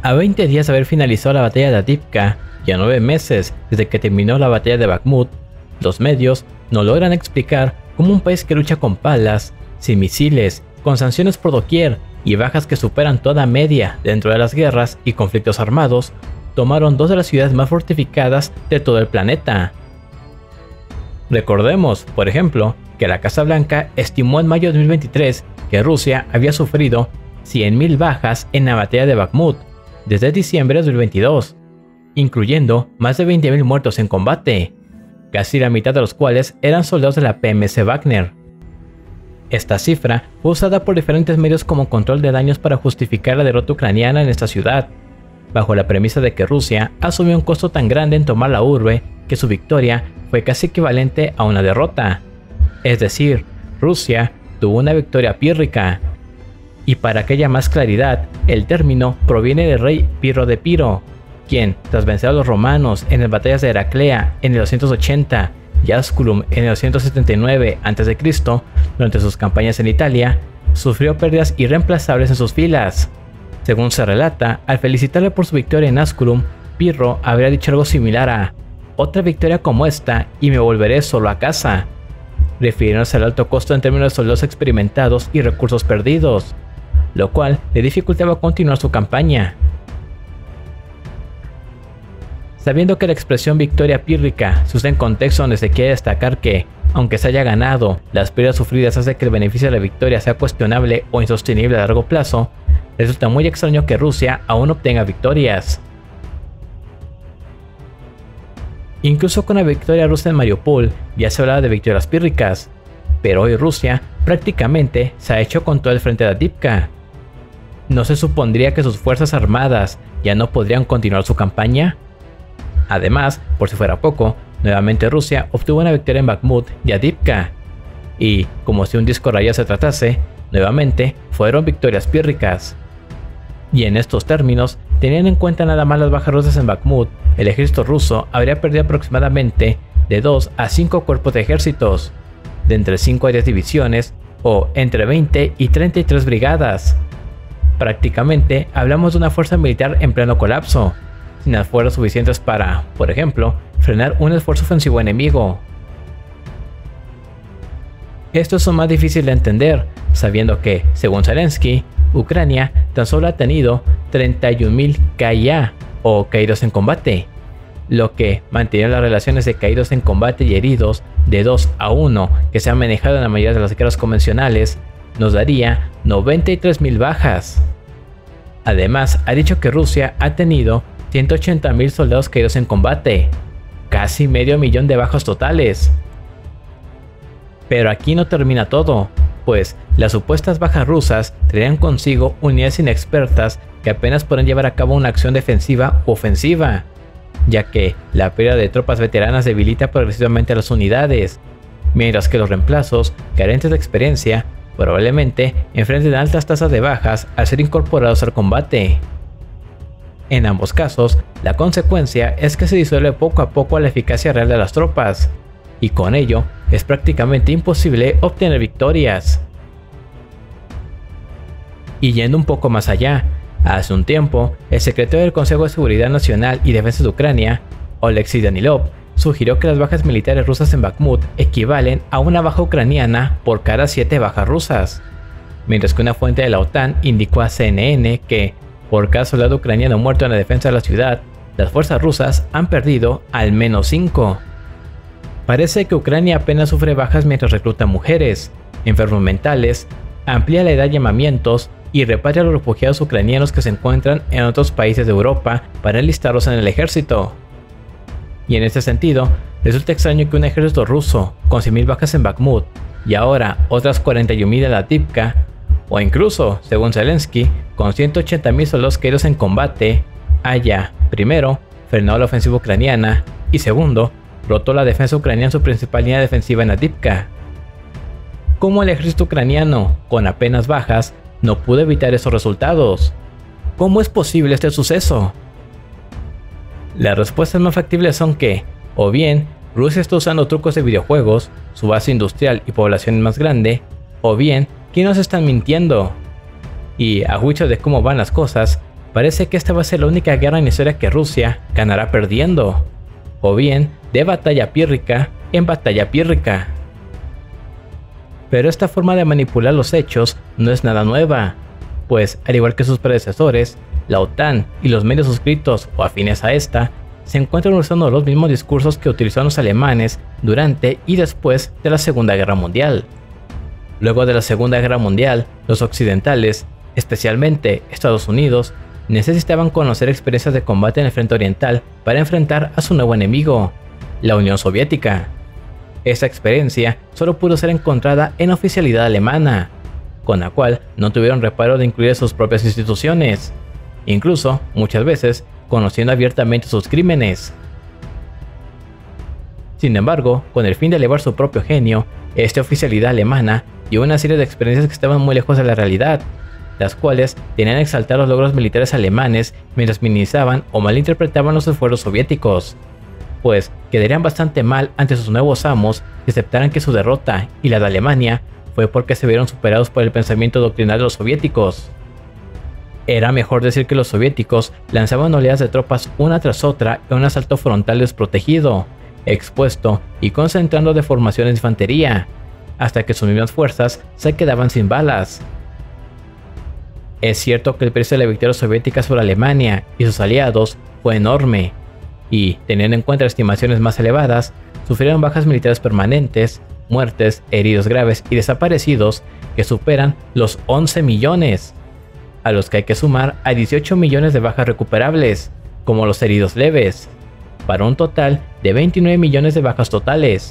A 20 días de haber finalizado la batalla de Avdiivka y a 9 meses desde que terminó la batalla de Bakhmut, los medios no logran explicar cómo un país que lucha con palas, sin misiles, con sanciones por doquier y bajas que superan toda media dentro de las guerras y conflictos armados, tomaron dos de las ciudades más fortificadas de todo el planeta. Recordemos, por ejemplo, que la Casa Blanca estimó en mayo de 2023 que Rusia había sufrido 100.000 bajas en la batalla de Bakhmut desde diciembre de 2022, incluyendo más de 20.000 muertos en combate, casi la mitad de los cuales eran soldados de la PMC Wagner. Esta cifra fue usada por diferentes medios como control de daños para justificar la derrota ucraniana en esta ciudad, bajo la premisa de que Rusia asumió un costo tan grande en tomar la urbe que su victoria fue casi equivalente a una derrota. Es decir, Rusia tuvo una victoria pírrica. Y para que haya más claridad, el término proviene del rey Pirro de Epiro, quien, tras vencer a los romanos en las batallas de Heraclea en el 280 y Asculum en el 279 a.C., durante sus campañas en Italia, sufrió pérdidas irreemplazables en sus filas. Según se relata, al felicitarle por su victoria en Asculum, Pirro habría dicho algo similar a «otra victoria como esta y me volveré solo a casa», refiriéndose al alto costo en términos de soldados experimentados y recursos perdidos, lo cual le dificultaba continuar su campaña. Sabiendo que la expresión victoria pírrica se usa en contexto donde se quiere destacar que, aunque se haya ganado, las pérdidas sufridas hace que el beneficio de la victoria sea cuestionable o insostenible a largo plazo, resulta muy extraño que Rusia aún obtenga victorias. Incluso con la victoria rusa en Mariupol ya se hablaba de victorias pírricas, pero hoy Rusia prácticamente se ha hecho con todo el frente de Avdiivka. ¿No se supondría que sus fuerzas armadas ya no podrían continuar su campaña? Además, por si fuera poco, nuevamente Rusia obtuvo una victoria en Bakhmut y Avdiivka, y, como si un disco rayado se tratase, nuevamente fueron victorias pírricas. Y en estos términos, teniendo en cuenta nada más las bajas rusas en Bakhmut, el ejército ruso habría perdido aproximadamente de 2 a 5 cuerpos de ejércitos, de entre 5 a 10 divisiones o entre 20 y 33 brigadas. Prácticamente hablamos de una fuerza militar en pleno colapso, sin las fuerzas suficientes para, por ejemplo, frenar un esfuerzo ofensivo enemigo. Esto es más difícil de entender, sabiendo que, según Zelensky, Ucrania tan solo ha tenido 31.000 KIA o caídos en combate, lo que mantiene las relaciones de caídos en combate y heridos de 2 a 1 que se han manejado en la mayoría de las guerras convencionales, nos daría 93.000 bajas. Además, ha dicho que Rusia ha tenido 180.000 soldados caídos en combate, casi medio millón de bajas totales. Pero aquí no termina todo, pues las supuestas bajas rusas traían consigo unidades inexpertas que apenas pueden llevar a cabo una acción defensiva u ofensiva, ya que la pérdida de tropas veteranas debilita progresivamente a las unidades, mientras que los reemplazos, carentes de experiencia, probablemente enfrenten altas tasas de bajas al ser incorporados al combate. En ambos casos, la consecuencia es que se disuelve poco a poco la eficacia real de las tropas, y con ello es prácticamente imposible obtener victorias. Y yendo un poco más allá, hace un tiempo, el secretario del Consejo de Seguridad Nacional y Defensa de Ucrania, Oleksiy Danilov, sugirió que las bajas militares rusas en Bakhmut equivalen a una baja ucraniana por cada 7 bajas rusas, mientras que una fuente de la OTAN indicó a CNN que, por cada soldado ucraniano muerto en la defensa de la ciudad, las fuerzas rusas han perdido al menos 5. Parece que Ucrania apenas sufre bajas mientras recluta mujeres, enfermos mentales, amplía la edad de llamamientos y repatria a los refugiados ucranianos que se encuentran en otros países de Europa para enlistarlos en el ejército. Y en este sentido, resulta extraño que un ejército ruso con 100.000 bajas en Bakhmut y ahora otras 41.000 en Avdiivka, o incluso, según Zelensky, con 180.000 soldados caídos en combate, haya, primero, frenado la ofensiva ucraniana y segundo, roto la defensa ucraniana en su principal línea defensiva en Avdiivka. ¿Cómo el ejército ucraniano, con apenas bajas, no pudo evitar esos resultados? ¿Cómo es posible este suceso? Las respuestas más factibles son que, o bien, Rusia está usando trucos de videojuegos, su base industrial y población es más grande, o bien, que nos están mintiendo. Y a juicio de cómo van las cosas, parece que esta va a ser la única guerra en la historia que Rusia ganará perdiendo, o bien de batalla pírrica en batalla pírrica. Pero esta forma de manipular los hechos no es nada nueva, pues al igual que sus predecesores, la OTAN y los medios suscritos o afines a esta se encuentran usando los mismos discursos que utilizaron los alemanes durante y después de la Segunda Guerra Mundial. Luego de la Segunda Guerra Mundial, los occidentales, especialmente Estados Unidos, necesitaban conocer experiencias de combate en el frente oriental para enfrentar a su nuevo enemigo, la Unión Soviética. Esa experiencia solo pudo ser encontrada en oficialidad alemana, con la cual no tuvieron reparo de incluir sus propias instituciones, incluso, muchas veces, conociendo abiertamente sus crímenes. Sin embargo, con el fin de elevar su propio genio, esta oficialidad alemana dio una serie de experiencias que estaban muy lejos de la realidad, las cuales tenían a exaltar los logros militares alemanes mientras minimizaban o malinterpretaban los esfuerzos soviéticos, pues quedarían bastante mal ante sus nuevos amos si aceptaran que su derrota y la de Alemania fue porque se vieron superados por el pensamiento doctrinal de los soviéticos. Era mejor decir que los soviéticos lanzaban oleadas de tropas una tras otra en un asalto frontal desprotegido, expuesto y concentrando de formaciones de infantería, hasta que sus mismas fuerzas se quedaban sin balas. Es cierto que el precio de la victoria soviética sobre Alemania y sus aliados fue enorme, y, teniendo en cuenta las estimaciones más elevadas, sufrieron bajas militares permanentes, muertes, heridos graves y desaparecidos que superan los 11 millones, a los que hay que sumar a 18 millones de bajas recuperables, como los heridos leves, para un total de 29 millones de bajas totales.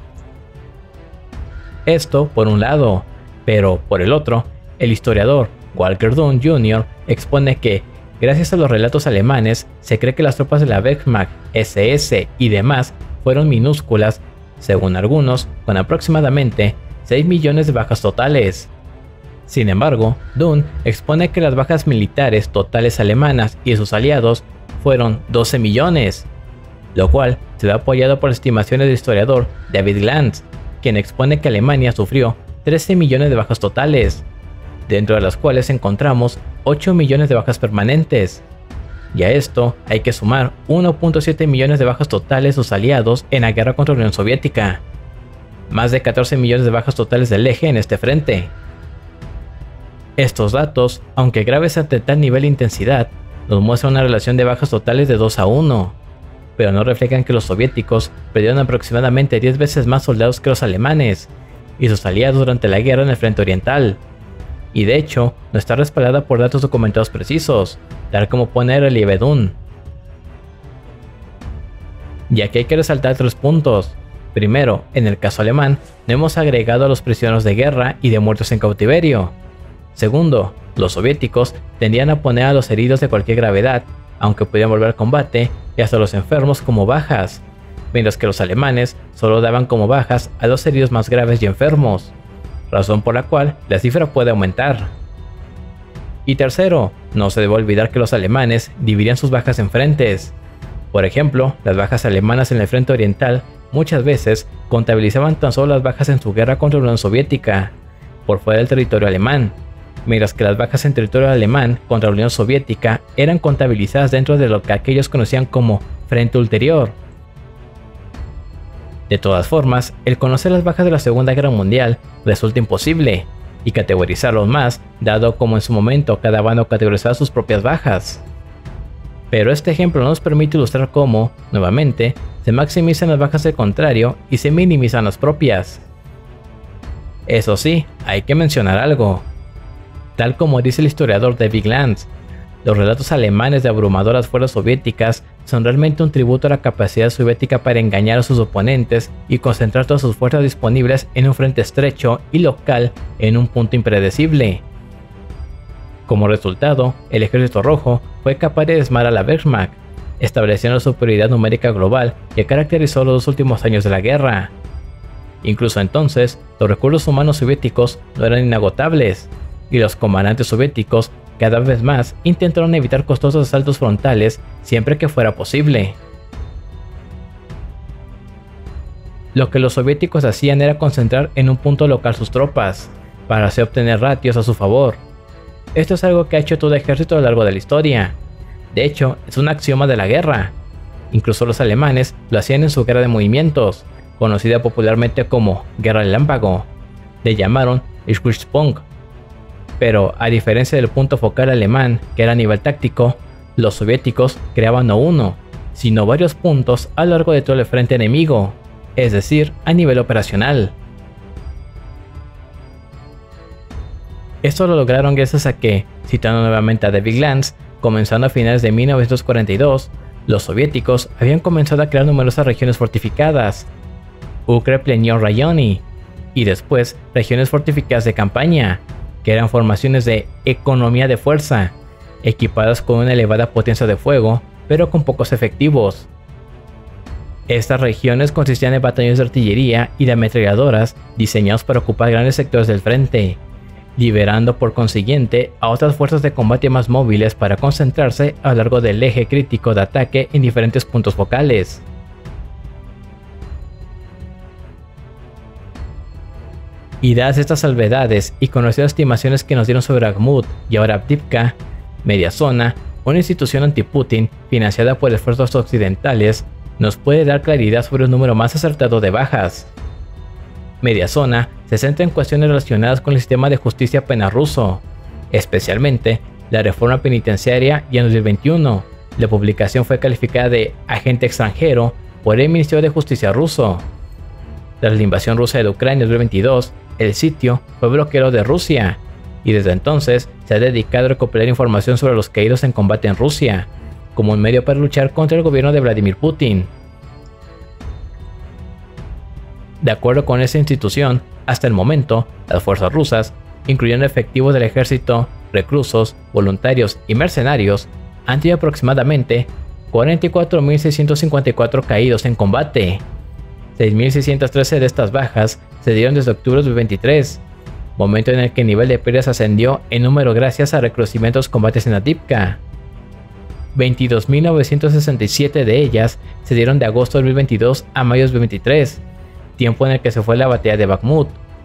Esto por un lado, pero por el otro, el historiador Walker Dunn Jr. expone que, gracias a los relatos alemanes, se cree que las tropas de la Wehrmacht, SS y demás fueron minúsculas, según algunos, con aproximadamente 6 millones de bajas totales. Sin embargo, Dunn expone que las bajas militares totales alemanas y sus aliados fueron 12 millones, lo cual se ve apoyado por las estimaciones del historiador David Glantz, quien expone que Alemania sufrió 13 millones de bajas totales, dentro de las cuales encontramos 8 millones de bajas permanentes. Y a esto hay que sumar 1.7 millones de bajas totales de sus aliados en la guerra contra la Unión Soviética, más de 14 millones de bajas totales del eje en este frente. Estos datos, aunque graves ante tal nivel de intensidad, nos muestran una relación de bajas totales de 2-1, pero no reflejan que los soviéticos perdieron aproximadamente 10 veces más soldados que los alemanes y sus aliados durante la guerra en el frente oriental, y de hecho no está respaldada por datos documentados precisos, tal como pone en relieve Dunn. Y aquí hay que resaltar 3 puntos. Primero, en el caso alemán, no hemos agregado a los prisioneros de guerra y de muertos en cautiverio. Segundo, los soviéticos tendían a poner a los heridos de cualquier gravedad, aunque pudieran volver al combate, y hasta los enfermos como bajas, mientras que los alemanes solo daban como bajas a los heridos más graves y enfermos, razón por la cual la cifra puede aumentar. Y tercero, no se debe olvidar que los alemanes dividían sus bajas en frentes. Por ejemplo, las bajas alemanas en el frente oriental muchas veces contabilizaban tan solo las bajas en su guerra contra la Unión Soviética, por fuera del territorio alemán, mientras que las bajas en territorio alemán contra la Unión Soviética eran contabilizadas dentro de lo que aquellos conocían como frente ulterior. De todas formas, el conocer las bajas de la Segunda Guerra Mundial resulta imposible, y categorizarlos más, dado como en su momento cada bando categorizaba sus propias bajas. Pero este ejemplo nos permite ilustrar cómo, nuevamente, se maximizan las bajas del contrario y se minimizan las propias. Eso sí, hay que mencionar algo. Tal como dice el historiador David Glantz, los relatos alemanes de abrumadoras fuerzas soviéticas son realmente un tributo a la capacidad soviética para engañar a sus oponentes y concentrar todas sus fuerzas disponibles en un frente estrecho y local en un punto impredecible. Como resultado, el Ejército Rojo fue capaz de desarmar a la Wehrmacht, estableciendo la superioridad numérica global que caracterizó los 2 últimos años de la guerra. Incluso entonces, los recursos humanos soviéticos no eran inagotables, y los comandantes soviéticos cada vez más intentaron evitar costosos asaltos frontales siempre que fuera posible. Lo que los soviéticos hacían era concentrar en un punto local sus tropas, para así obtener ratios a su favor. esto es algo que ha hecho todo ejército a lo largo de la historia. De hecho, es un axioma de la guerra. Incluso los alemanes lo hacían en su guerra de movimientos, conocida popularmente como Guerra Relámpago. Le llamaron Stichpunkte. Pero a diferencia del punto focal alemán, que era a nivel táctico, los soviéticos creaban no uno, sino varios puntos a lo largo de todo el frente enemigo, es decir, a nivel operacional. Esto lo lograron gracias a que, citando nuevamente a David Glantz, comenzando a finales de 1942, los soviéticos habían comenzado a crear numerosas regiones fortificadas, Ukreplenion Rayoni, y después regiones fortificadas de campaña, que eran formaciones de economía de fuerza, equipadas con una elevada potencia de fuego, pero con pocos efectivos. Estas regiones consistían en batallones de artillería y de ametralladoras diseñados para ocupar grandes sectores del frente, liberando por consiguiente a otras fuerzas de combate más móviles para concentrarse a lo largo del eje crítico de ataque en diferentes puntos focales. Y dadas estas salvedades y conocidas estimaciones que nos dieron sobre Bakhmut y ahora Avdiivka, media zona, una institución anti-Putin financiada por esfuerzos occidentales, nos puede dar claridad sobre un número más acertado de bajas. Media zona se centra en cuestiones relacionadas con el sistema de justicia penal ruso, especialmente la reforma penitenciaria, y en 2021 la publicación fue calificada de agente extranjero por el Ministerio de Justicia ruso. Tras la invasión rusa de Ucrania en 2022, el sitio fue bloqueado de Rusia, y desde entonces se ha dedicado a recopilar información sobre los caídos en combate en Rusia, como un medio para luchar contra el gobierno de Vladimir Putin. De acuerdo con esta institución, hasta el momento, las fuerzas rusas, incluyendo efectivos del ejército, reclusos, voluntarios y mercenarios, han tenido aproximadamente 44.654 caídos en combate. 6.613 de estas bajas se dieron desde octubre de 2023, momento en el que el nivel de pérdidas ascendió en número gracias a recrudecimientos combates en Avdiivka. 22.967 de ellas se dieron de agosto de 2022 a mayo de 2023, tiempo en el que se fue la batalla de Bakhmut.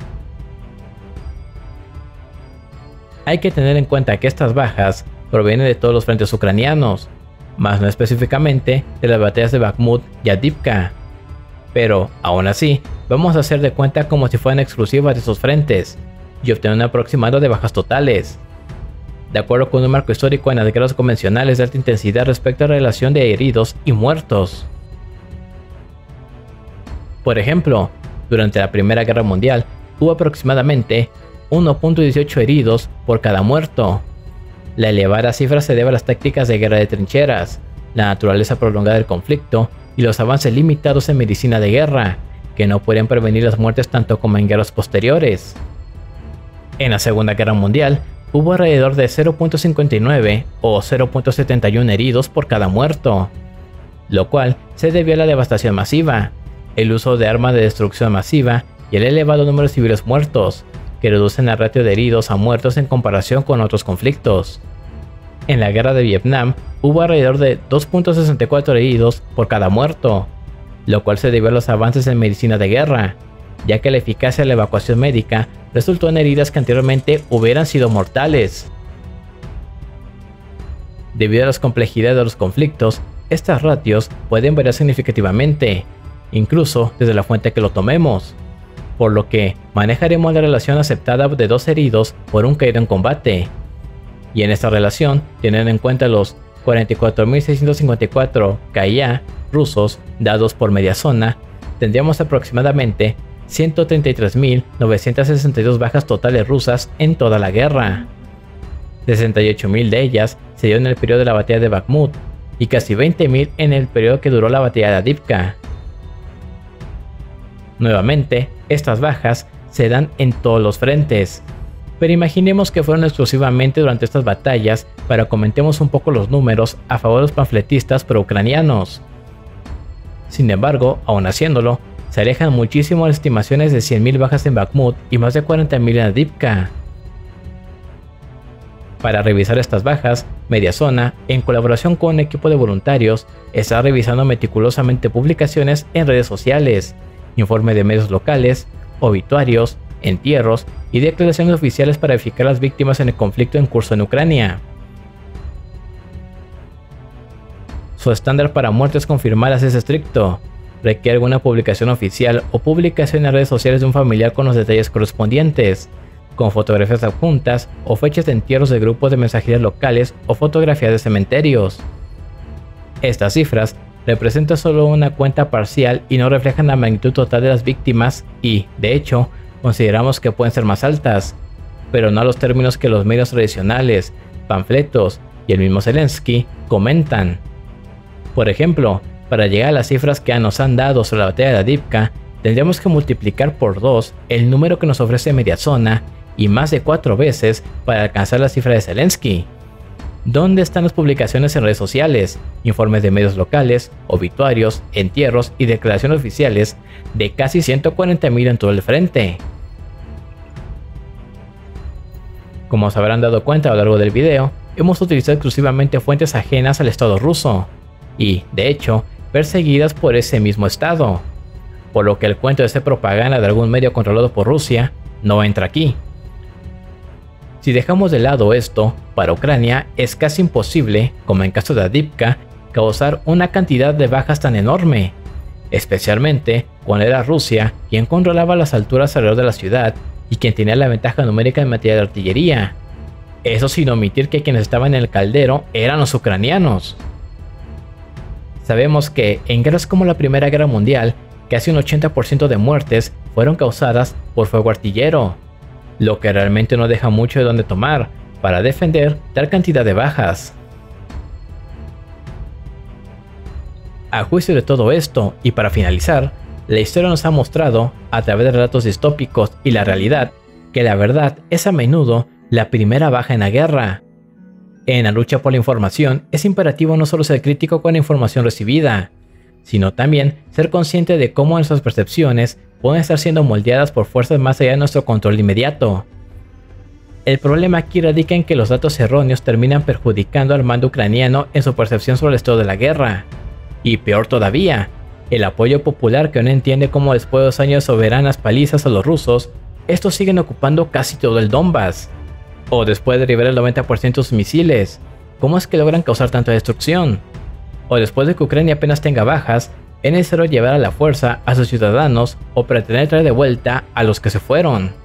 Hay que tener en cuenta que estas bajas provienen de todos los frentes ucranianos, más no específicamente de las batallas de Bakhmut y Avdiivka. Pero, aún así, vamos a hacer de cuenta como si fueran exclusivas de esos frentes, y obtener un aproximado de bajas totales. De acuerdo con un marco histórico en las guerras convencionales de alta intensidad respecto a la relación de heridos y muertos. Por ejemplo, durante la Primera Guerra Mundial hubo aproximadamente 1.18 heridos por cada muerto. La elevada cifra se debe a las tácticas de guerra de trincheras, la naturaleza prolongada del conflicto y los avances limitados en medicina de guerra, que no pueden prevenir las muertes tanto como en guerras posteriores. En la Segunda Guerra Mundial hubo alrededor de 0.59 o 0.71 heridos por cada muerto, lo cual se debió a la devastación masiva, el uso de armas de destrucción masiva y el elevado número de civiles muertos, que reducen el ratio de heridos a muertos en comparación con otros conflictos. En la guerra de Vietnam hubo alrededor de 2.64 heridos por cada muerto, lo cual se debió a los avances en medicina de guerra, ya que la eficacia de la evacuación médica resultó en heridas que anteriormente hubieran sido mortales. Debido a las complejidades de los conflictos, estas ratios pueden variar significativamente, incluso desde la fuente que lo tomemos, por lo que manejaremos la relación aceptada de 2 heridos por un caído en combate. Y en esta relación, teniendo en cuenta los 44.654 KIA rusos dados por media zona, tendríamos aproximadamente 133.962 bajas totales rusas en toda la guerra. 68.000 de ellas se dieron en el periodo de la batalla de Bakhmut y casi 20.000 en el periodo que duró la batalla de Avdiivka. Nuevamente, estas bajas se dan en todos los frentes, pero imaginemos que fueron exclusivamente durante estas batallas para comentemos un poco los números a favor de los panfletistas pro-ucranianos. Sin embargo, aún haciéndolo, se alejan muchísimo las estimaciones de 100.000 bajas en Bakhmut y más de 40.000 en Avdiivka. Para revisar estas bajas, Media Zona, en colaboración con un equipo de voluntarios, está revisando meticulosamente publicaciones en redes sociales, informes de medios locales, obituarios, entierros y declaraciones oficiales para verificar las víctimas en el conflicto en curso en Ucrania. Su estándar para muertes confirmadas es estricto. Requiere alguna publicación oficial o publicación en redes sociales de un familiar con los detalles correspondientes, con fotografías adjuntas o fechas de entierros de grupos de mensajerías locales o fotografías de cementerios. Estas cifras representan solo una cuenta parcial y no reflejan la magnitud total de las víctimas y, de hecho, consideramos que pueden ser más altas, pero no a los términos que los medios tradicionales, panfletos y el mismo Zelensky comentan. Por ejemplo, para llegar a las cifras que nos han dado sobre la batalla de Avdiivka, tendríamos que multiplicar por 2 el número que nos ofrece Mediazona y más de 4 veces para alcanzar la cifra de Zelensky. ¿Dónde están las publicaciones en redes sociales, informes de medios locales, obituarios, entierros y declaraciones oficiales de casi 140.000 en todo el frente? Como se habrán dado cuenta a lo largo del video, hemos utilizado exclusivamente fuentes ajenas al Estado ruso y, de hecho, perseguidas por ese mismo Estado, por lo que el cuento de ser propaganda de algún medio controlado por Rusia no entra aquí. Si dejamos de lado esto, para Ucrania es casi imposible, como en caso de Avdiivka, causar una cantidad de bajas tan enorme, especialmente cuando era Rusia quien controlaba las alturas alrededor de la ciudad y quien tenía la ventaja numérica en materia de artillería. Eso sin omitir que quienes estaban en el caldero eran los ucranianos. Sabemos que en guerras como la Primera Guerra Mundial, casi un 80% de muertes fueron causadas por fuego artillero, lo que realmente no deja mucho de dónde tomar para defender tal cantidad de bajas. A juicio de todo esto, y para finalizar, la historia nos ha mostrado, a través de relatos distópicos y la realidad, que la verdad es a menudo la primera baja en la guerra. En la lucha por la información es imperativo no solo ser crítico con la información recibida, sino también ser consciente de cómo nuestras percepciones pueden estar siendo moldeadas por fuerzas más allá de nuestro control inmediato. El problema aquí radica en que los datos erróneos terminan perjudicando al mando ucraniano en su percepción sobre el estado de la guerra. Y peor todavía, el apoyo popular que no entiende cómo después de 2 años de soberanas palizas a los rusos, estos siguen ocupando casi todo el Donbass. O después de derribar el 90% de sus misiles, ¿cómo es que logran causar tanta destrucción? O después de que Ucrania apenas tenga bajas, es necesario llevar a la fuerza a sus ciudadanos o pretender traer de vuelta a los que se fueron.